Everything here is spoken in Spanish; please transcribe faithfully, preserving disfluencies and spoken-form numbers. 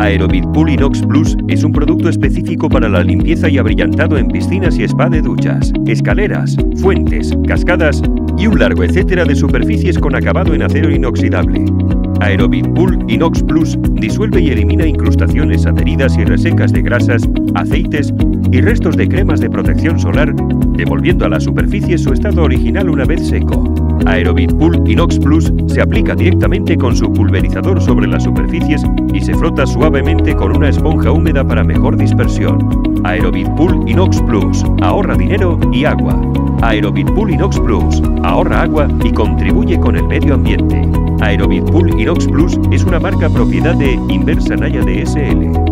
Aerobit Pool Inox Plus es un producto específico para la limpieza y abrillantado en piscinas y spa de duchas, escaleras, fuentes, cascadas y un largo etcétera de superficies con acabado en acero inoxidable. Aerobit Pool Inox Plus disuelve y elimina incrustaciones adheridas y resecas de grasas, aceites y restos de cremas de protección solar, devolviendo a la superficie su estado original una vez seco. Aerobit Pool Inox Plus se aplica directamente con su pulverizador sobre las superficies y se frota suavemente con una esponja húmeda para mejor dispersión. Aerobit Pool Inox Plus ahorra dinero y agua. Aerobit Pool Inox Plus ahorra agua y contribuye con el medio ambiente. Aerobit Pool Inox Plus es una marca propiedad de Inversa Naya D S L.